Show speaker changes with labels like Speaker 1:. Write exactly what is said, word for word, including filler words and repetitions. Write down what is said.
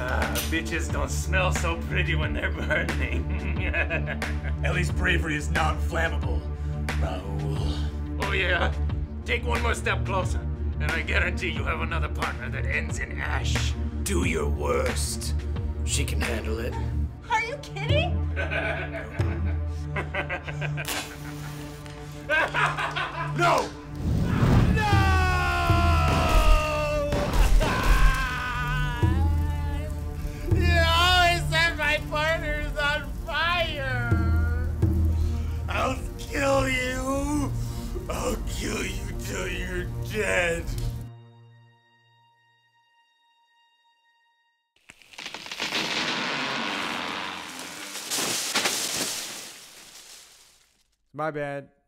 Speaker 1: Ah, bitches don't smell so pretty when they're burning.
Speaker 2: At least bravery is not flammable, Raoul.
Speaker 1: Oh yeah? Take one more step closer, and I guarantee you have another partner that ends in ash.
Speaker 2: Do your worst. She can handle it.
Speaker 3: Are you kidding?
Speaker 2: No!
Speaker 1: You always set my partners on fire! I'll kill you! I'll kill you till you're dead!
Speaker 4: My bad.